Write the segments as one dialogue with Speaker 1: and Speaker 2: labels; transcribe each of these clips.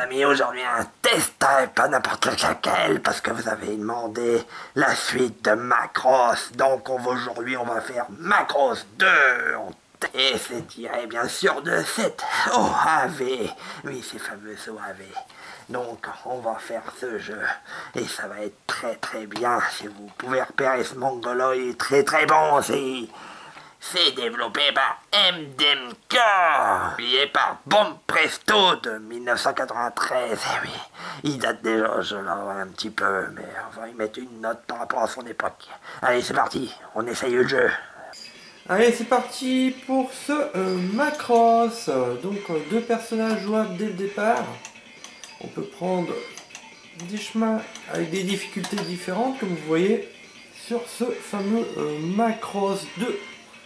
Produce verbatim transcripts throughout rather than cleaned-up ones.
Speaker 1: amis, aujourd'hui un test, hein, pas n'importe lequel, parce que vous avez demandé la suite de Macross. Donc on va aujourd'hui on va faire Macross deux. Et c'est tiré bien sûr de cette O A V. Oui, ces fameux O A V. Donc on va faire ce jeu. Et ça va être très très bien. Si vous pouvez repérer ce mongolo, il est très très bon aussi. C'est développé par M D M K, publié par Bomb Presto de mille neuf cent quatre-vingt-treize. Eh oui, il date déjà, je là un petit peu, mais on va y mettre une note par rapport à son époque. Allez, c'est parti, on essaye le jeu.
Speaker 2: Allez, c'est parti pour ce euh, Macross. Donc euh, deux personnages jouables dès le départ. On peut prendre des chemins avec des difficultés différentes, comme vous voyez sur ce fameux euh, Macross deux.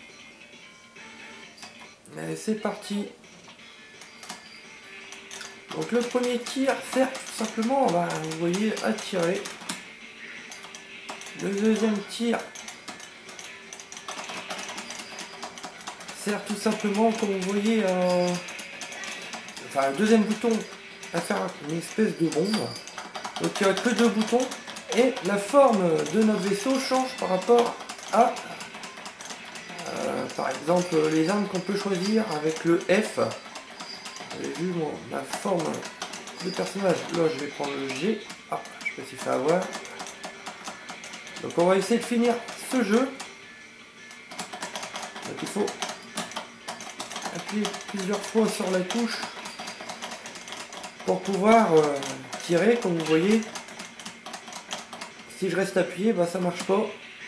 Speaker 2: Allez, c'est parti. Donc le premier tir sert tout simplement, on va, vous voyez, à tirer. Le deuxième tir sert tout simplement, comme vous voyez, euh, enfin le deuxième bouton à faire une espèce de bombe. Donc il n'y a que deux boutons et la forme de notre vaisseau change par rapport à euh, par exemple les armes qu'on peut choisir avec le F. Vous avez vu bon, ma forme de personnage, là je vais prendre le G. Ah, je sais pas s'il fait avoir. Donc on va essayer de finir ce jeu. Donc il faut appuyer plusieurs fois sur la touche pour pouvoir euh, tirer. Comme vous voyez, si je reste appuyé, bah ça marche pas. Donc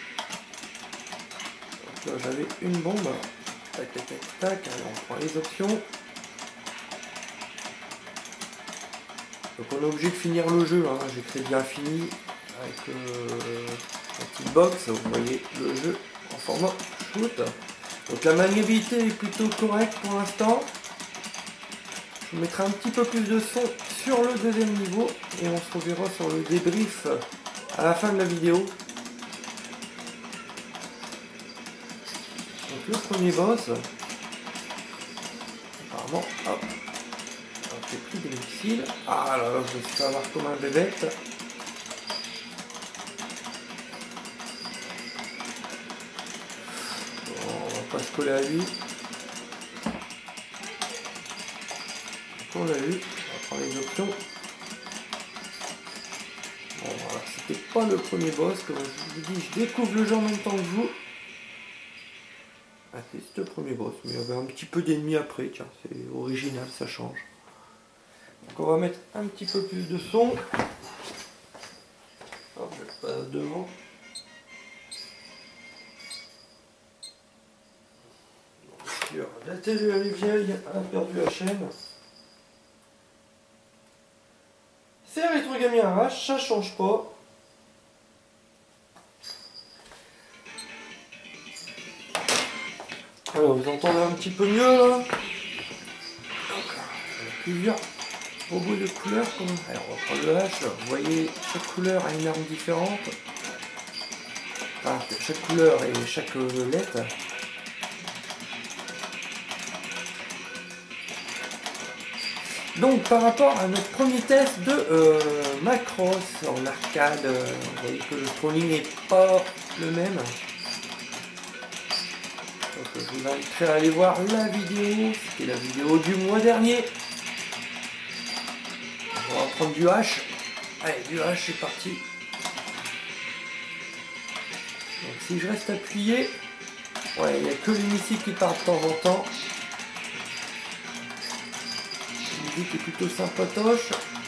Speaker 2: là j'avais une bombe. Tac tac tac tac. Alors on prend les options. Donc on est obligé de finir le jeu, hein. J'ai très bien fini avec euh, la petite box. Vous voyez le jeu en format shoot. Donc la maniabilité est plutôt correcte pour l'instant. Je mettrai un petit peu plus de son sur le deuxième niveau et on se reverra sur le débrief à la fin de la vidéo. Donc le premier boss, apparemment, hop, c'est plus difficile. Ah là là, je me suis fait avoir comme un bébête. Bon, on va pas se coller à lui. On l'a eu, on va prendre les options. Bon voilà, c'était pas le premier boss, comme je vous dis, je découvre le jeu en même temps que vous. Ah, c'est le premier boss, mais il y avait un petit peu d'ennemis après, tiens, c'est original, ça change. Donc on va mettre un petit peu plus de son. Hop, je passe devant. Sur la télé elle est vieille, elle a perdu la chaîne. C'est Rétrogami Arrache, ça change pas. Alors vous entendez un petit peu mieux là. Donc, plusieurs robots de couleurs. Comme... Alors on va prendre le H. Vous voyez, chaque couleur a une arme différente. Enfin, chaque couleur et chaque lettre. Donc par rapport à notre premier test de euh, Macross en arcade, euh, vous voyez que le scrolling n'est pas le même. Donc je vous inviterai à aller voir la vidéo, c'était la vidéo du mois dernier. On va prendre du H. Allez, du H, c'est parti. Donc si je reste appuyé, ouais, il n'y a que les missiles qui partent de temps en temps. Qui est plutôt sympatoche.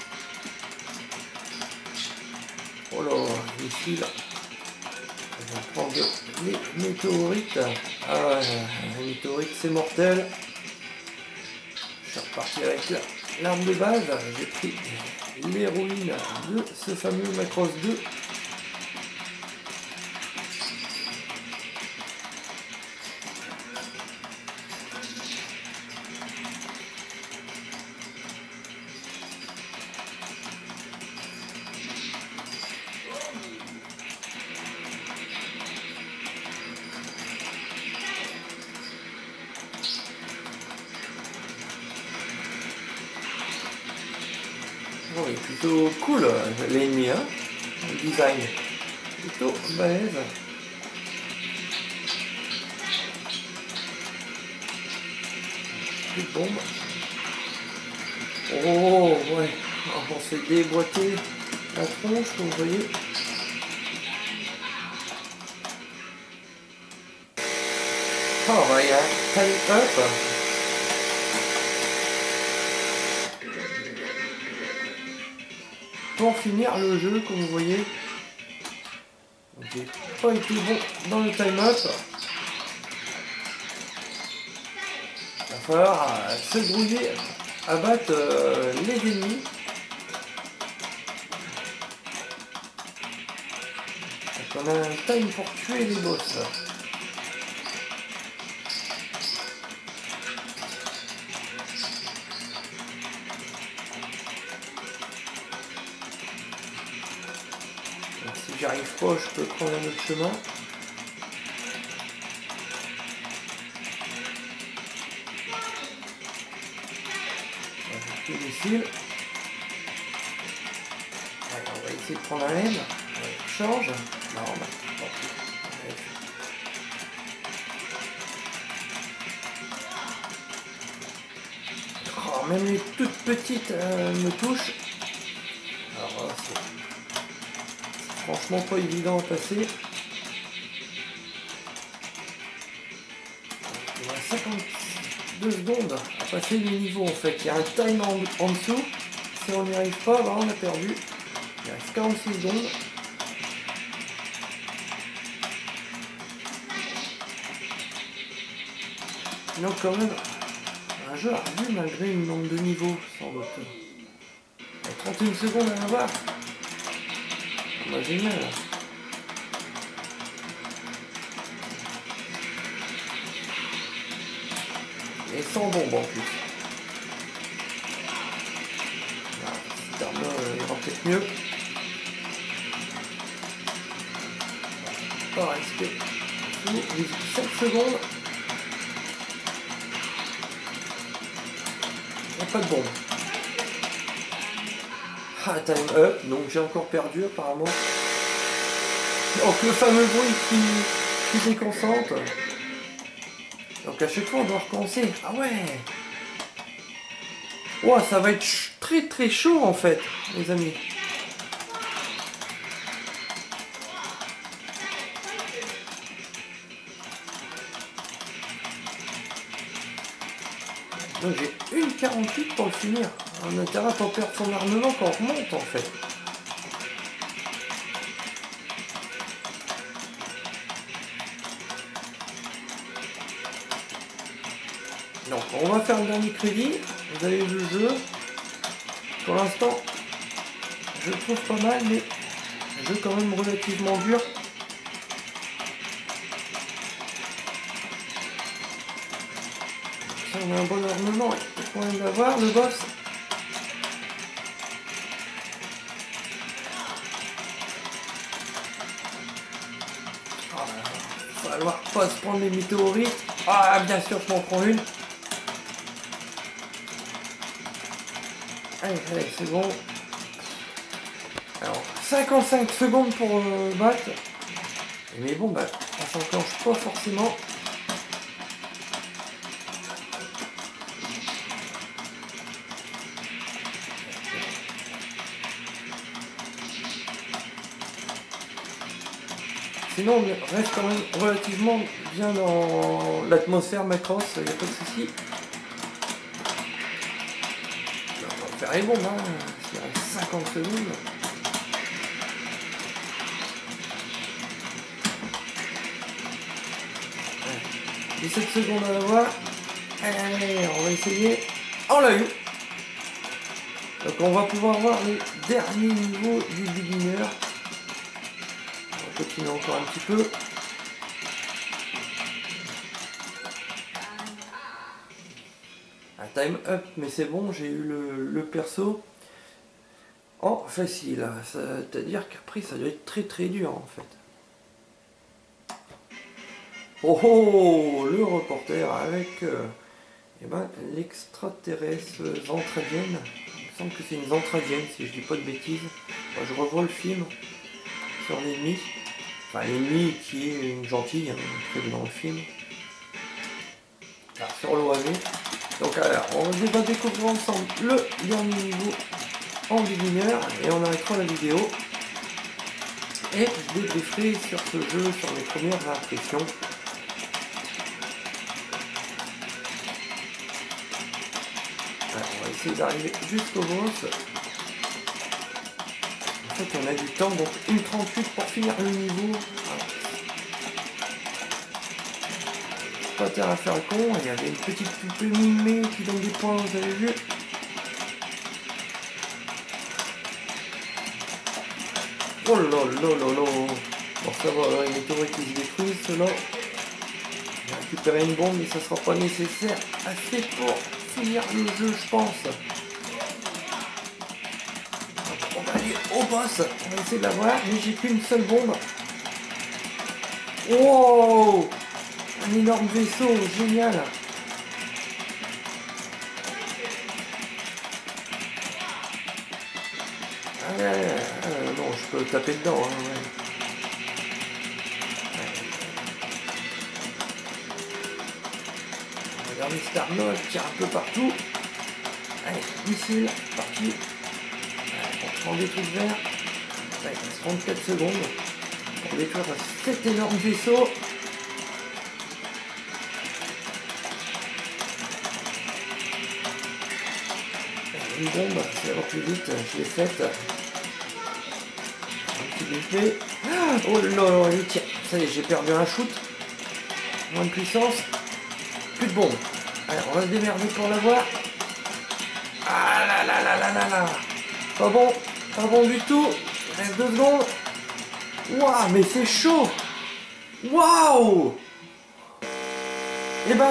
Speaker 2: Oh là, ici là. On va prendre les météorites. Ah ouais, les météorites c'est mortel. Je suis reparti avec l'arme de base. J'ai pris l'héroïne de ce fameux Macross deux. Oh, il est plutôt cool l'ennemi, hein, le design. Plutôt balèze. Plus de bombes. Oh ouais, on s'est déboîté la tronche, vous voyez. Oh bah il y a time up. Pour finir le jeu, comme vous voyez, j'ai pas été bon dans le time up. Il va falloir euh, se grouiller à battre euh, les ennemis. Donc on a un time pour tuer les boss. Donc si j'y arrive pas, je peux prendre un autre chemin. Des missiles. Allez, on va essayer de prendre un M. On change. Non, bah, bon. Oh, même les toutes petites euh, me touchent. Alors là, c'est franchement pas évident à passer. Il y a cinquante-deux secondes à passer le niveau en fait. Il y a un time en, en dessous. Si on n'y arrive pas, bah, on a perdu. Il reste quarante-six secondes. Donc quand même, un jeu ardu malgré le nombre de niveaux, sans doute. Il y a trente et une secondes à avoir. Ah bah génial. Et sans bombe en plus. Ah, cette arme-là euh, ira peut-être mieux. On va rester sous sept secondes. Il n'y a pas de bombe. Ah, time up, donc j'ai encore perdu apparemment. Donc le fameux bruit qui, qui déconcentre. Donc à chaque fois on doit recommencer. Ah ouais. Wow, ça va être très très chaud en fait, les amis. Donc j'ai une quarante-huit pour le finir. On a intérêt à pas perdre son armement quand on remonte en fait. Donc on va faire le dernier crédit. Vous avez vu le jeu. Pour l'instant, je le trouve pas mal, mais un jeu quand même relativement dur. Si on a un bon armement, il faut quand même l'avoir, le boss. Oh, il va falloir pas se prendre les météorites. Ah, bien sûr, je m'en prends une. Allez, allez, c'est bon. Alors, cinquante-cinq secondes pour euh, battre. Mais bon, bah, on s'enclenche pas forcément. Sinon, on reste quand même relativement bien dans l'atmosphère Macross, il n'y a pas de souci. On va faire les bombes, hein. Il reste cinquante secondes. dix-sept secondes à l'avoir. Allez, on va essayer. On l'a eu. Donc on va pouvoir voir les derniers niveaux du beginner. On va continuer encore un petit peu. Un time up, mais c'est bon, j'ai eu le, le perso en facile. C'est-à-dire qu'après ça doit être très très dur en fait. Oh oh, le reporter avec euh, eh ben, l'extraterrestre ventrienne. me semble que c'est une ventradienne, si je dis pas de bêtises. Enfin, je revois le film sur l'ennemi. Enfin, l'ennemi qui est une gentille, hein, prévu dans le film. Alors, sur l'O A V. Donc, alors, on va découvrir ensemble le dernier niveau en beginner et on arrêtera la vidéo. Et je débrieferai sur ce jeu, sur mes premières impressions. Alors, on va essayer d'arriver jusqu'au boss. En fait, on a du temps, donc une trente-huit pour finir le niveau. Pas terre à faire le con, il y avait une petite poupée mimée qui donne des points, vous avez vu. Oh là là là là. Bon, ça va, là, une météorite qui se détruit, cela. J'ai récupéré une bombe, mais ça sera pas nécessaire assez pour finir le jeu, je pense. On va aller au boss, on va essayer de l'avoir, mais j'ai qu'une seule bombe. Wow! Un énorme vaisseau, génial! Ah, euh, non, je peux taper dedans. Hein, ouais. On va regarder Star-Lord, tire un peu partout. Allez, missile, parti. On prend des trucs verts. Ouais, il reste trente-quatre secondes pour détruire cet énorme vaisseau. Une bombe, ça va plus vite, je l'ai faite. Un petit effet. Oh là là, allez, tiens, ça y est, j'ai perdu un shoot. Moins de puissance. Plus de bombe. Allez, on va se démerder pour l'avoir. Ah là là là là là là. Pas bon, pas bon du tout. Il reste deux secondes. Waouh, mais c'est chaud. Waouh. Et ben,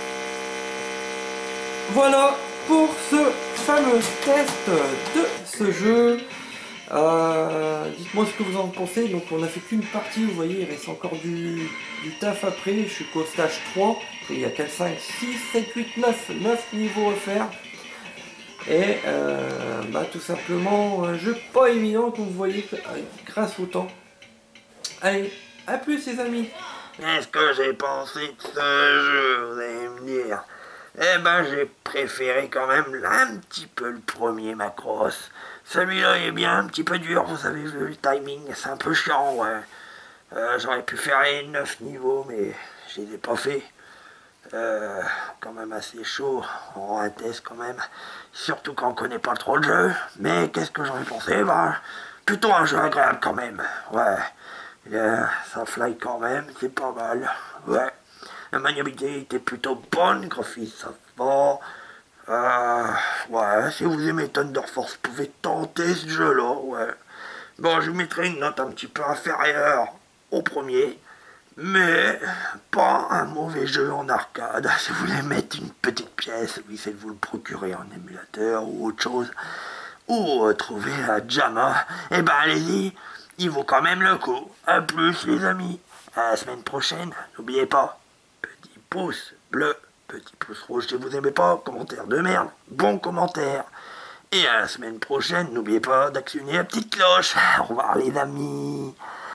Speaker 2: voilà pour ce fameux test de ce jeu. Euh, dites-moi ce que vous en pensez. Donc on a fait qu'une partie, vous voyez, il reste encore du, du taf après. Je suis qu'au stage trois. Après, il y a quatre, cinq, six, sept, huit, neuf, neuf niveaux à faire. Et euh, bah, tout simplement, un jeu pas évident comme vous voyez grâce au temps. Allez, à plus les amis.
Speaker 1: Qu'est-ce que j'ai pensé de ce jeu, vous allez me dire? Eh ben, j'ai préféré quand même un petit peu le premier Macross. Celui-là est bien un petit peu dur, vous avez vu le timing, c'est un peu chiant, ouais. Euh, J'aurais pu faire les neuf niveaux, mais je les ai pas fait. Euh, quand même assez chaud, on rend un test quand même. Surtout quand on connaît pas trop le jeu. Mais qu'est-ce que j'en ai pensé? Ben, plutôt un jeu agréable quand même, ouais. Euh, ça fly quand même, c'est pas mal, ouais. La maniabilité était plutôt bonne, graphisme ça va. Euh, ouais, si vous aimez Thunder Force, vous pouvez tenter ce jeu-là, ouais. Bon, je vous mettrai une note un petit peu inférieure au premier, mais pas un mauvais jeu en arcade. Si vous voulez mettre une petite pièce, vous essayez de vous le procurer en émulateur ou autre chose, ou euh, trouver la Jamma, et ben allez-y, il vaut quand même le coup. A plus les amis, à la semaine prochaine, n'oubliez pas. Petit pouce bleu, petit pouce rouge si vous aimez pas, commentaire de merde, bon commentaire. Et à la semaine prochaine, n'oubliez pas d'actionner la petite cloche. Au revoir les amis.